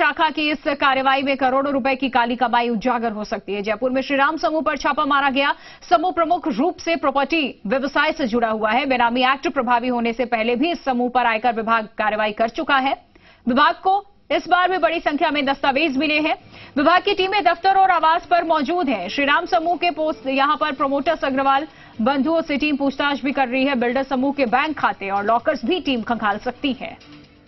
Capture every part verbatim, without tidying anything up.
शाखा की इस कार्रवाई में करोड़ों रुपए की काली कमाई उजागर हो सकती है। जयपुर में श्रीराम समूह पर छापा मारा गया। समूह प्रमुख रूप से प्रॉपर्टी व्यवसाय से जुड़ा हुआ है। बेनामी एक्ट प्रभावी होने से पहले भी इस समूह पर आयकर विभाग कार्रवाई कर चुका है। विभाग को इस बार भी बड़ी संख्या में दस्तावेज मिले हैं। विभाग की टीमें दफ्तर और आवास पर मौजूद हैं। श्रीराम समूह के पोस्ट यहां पर प्रमोटर्स अग्रवाल बंधुओं से टीम पूछताछ भी कर रही है। बिल्डर समूह के बैंक खाते और लॉकर्स भी टीम खंगाल सकती है।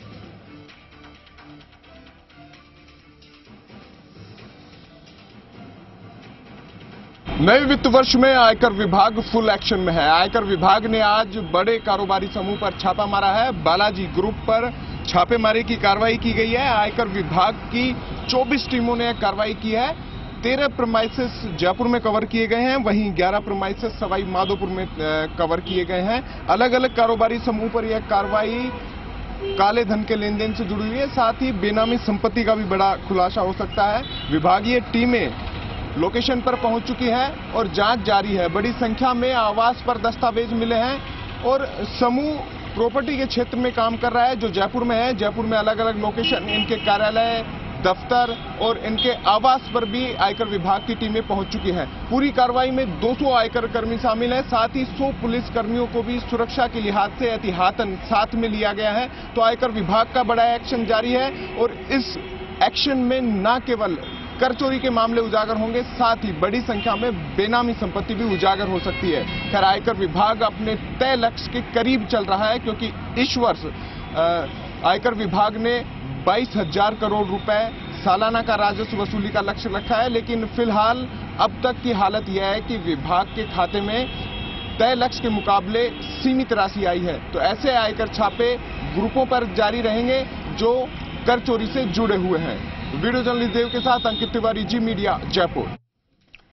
नए वित्त वर्ष में आयकर विभाग फुल एक्शन में है। आयकर विभाग ने आज बड़े कारोबारी समूह पर छापा मारा है। बालाजी ग्रुप पर छापेमारी की कार्रवाई की गई है। आयकर विभाग की चौबीस टीमों ने कार्रवाई की है। तेरह प्रीमाइसेस जयपुर में कवर किए गए हैं, वहीं ग्यारह प्रीमाइसेस सवाई माधोपुर में कवर किए गए हैं। अलग अलग कारोबारी समूह पर यह कार्रवाई काले धन के लेन देन से जुड़ी हुई है। साथ ही बेनामी संपत्ति का भी बड़ा खुलासा हो सकता है। विभागीय टीमें लोकेशन पर पहुंच चुकी है और जांच जारी है। बड़ी संख्या में आवास पर दस्तावेज मिले हैं और समूह प्रॉपर्टी के क्षेत्र में काम कर रहा है जो जयपुर में है। जयपुर में अलग अलग लोकेशन, इनके कार्यालय, दफ्तर और इनके आवास पर भी आयकर विभाग की टीमें पहुंच चुकी हैं। पूरी कार्रवाई में दो सौ आयकर कर्मी शामिल हैं। साथ ही सौ पुलिस कर्मियों को भी सुरक्षा के लिहाज से एहतियातन साथ में लिया गया है। तो आयकर विभाग का बड़ा एक्शन जारी है और इस एक्शन में न केवल कर चोरी के मामले उजागर होंगे, साथ ही बड़ी संख्या में बेनामी संपत्ति भी उजागर हो सकती है। खैर, आयकर विभाग अपने तय लक्ष्य के करीब चल रहा है क्योंकि इस वर्ष आयकर विभाग ने बाईस हजार करोड़ रुपए सालाना का राजस्व वसूली का लक्ष्य रखा है। लेकिन फिलहाल अब तक की हालत यह है कि विभाग के खाते में तय लक्ष्य के मुकाबले सीमित राशि आई है। तो ऐसे आयकर छापे ग्रुपों पर जारी रहेंगे जो कर चोरी से जुड़े हुए हैं। वीडियो जर्नलिस्ट देव के साथ अंकित तिवारी, जी मीडिया, जयपुर।